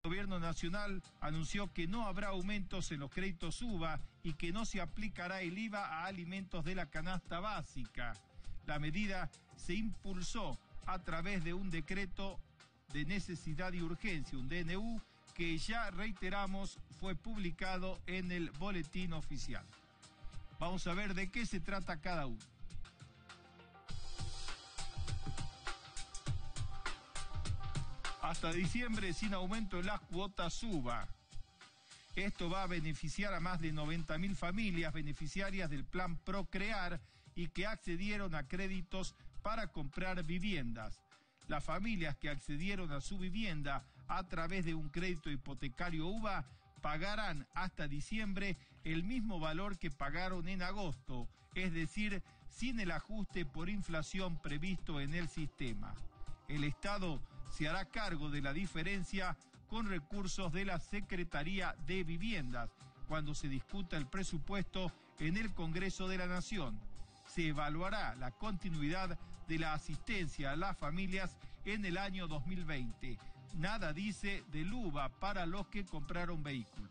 El Gobierno Nacional anunció que no habrá aumentos en los créditos UVA y que no se aplicará el IVA a alimentos de la canasta básica. La medida se impulsó a través de un decreto de necesidad y urgencia, un DNU, que ya reiteramos fue publicado en el Boletín Oficial. Vamos a ver de qué se trata cada uno. Hasta diciembre sin aumento en las cuotas UVA. Esto va a beneficiar a más de 90.000 familias beneficiarias del plan Procrear y que accedieron a créditos para comprar viviendas. Las familias que accedieron a su vivienda a través de un crédito hipotecario UVA pagarán hasta diciembre el mismo valor que pagaron en agosto, es decir, sin el ajuste por inflación previsto en el sistema. El Estado se hará cargo de la diferencia con recursos de la Secretaría de Viviendas cuando se discuta el presupuesto en el Congreso de la Nación. Se evaluará la continuidad de la asistencia a las familias en el año 2020. Nada dice del UVA para los que compraron vehículos.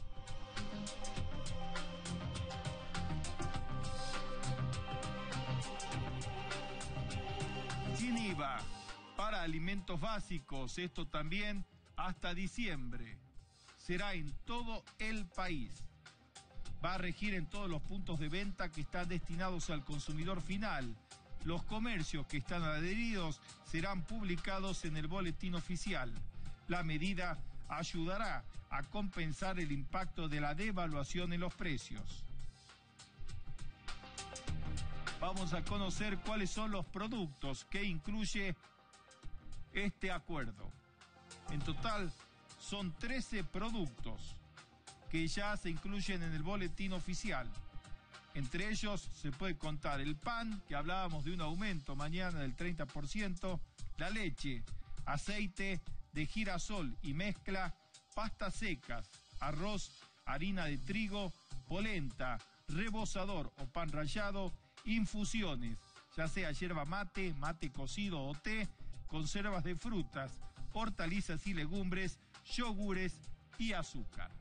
Sin IVA para alimentos básicos, esto también hasta diciembre. Será en todo el país. Va a regir en todos los puntos de venta que están destinados al consumidor final. Los comercios que están adheridos serán publicados en el Boletín Oficial. La medida ayudará a compensar el impacto de la devaluación en los precios. Vamos a conocer cuáles son los productos que incluye este acuerdo. En total son 13 productos que ya se incluyen en el Boletín Oficial. Entre ellos se puede contar el pan, que hablábamos de un aumento mañana del 30%, la leche, aceite de girasol y mezcla, pastas secas, arroz, harina de trigo, polenta, rebozador o pan rallado, infusiones, ya sea yerba mate, mate cocido o té, conservas de frutas, hortalizas y legumbres, yogures y azúcar.